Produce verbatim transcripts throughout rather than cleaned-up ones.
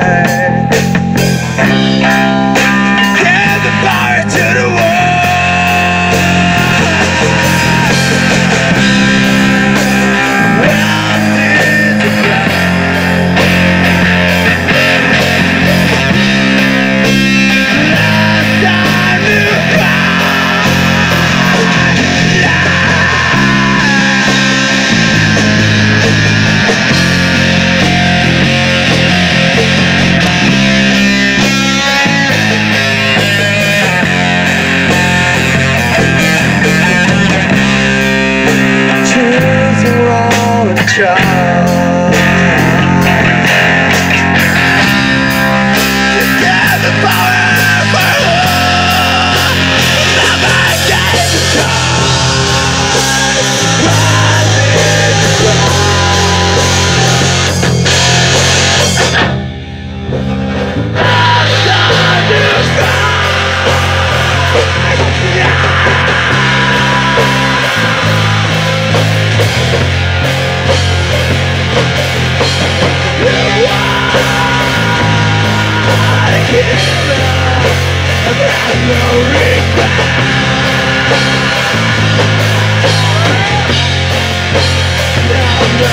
Give the power to the world. Well, did you cry? Last time you cried, choosing wrong and child. You get the power for who? Never gave the choice. Why did you cry? Last time you no regret. Now no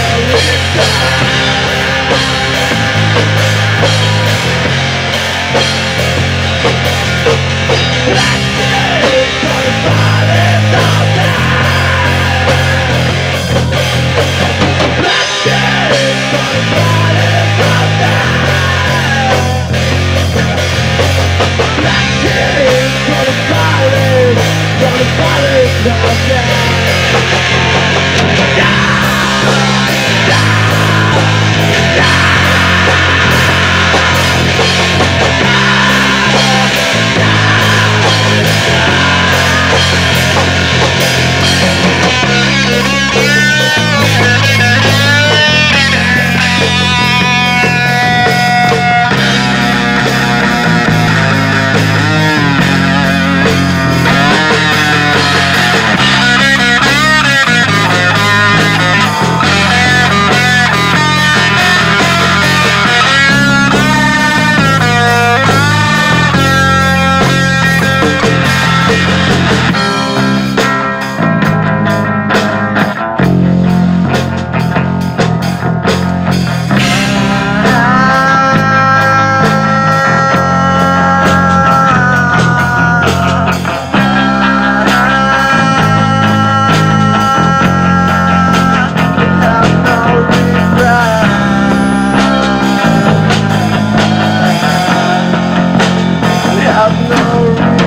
have no reason.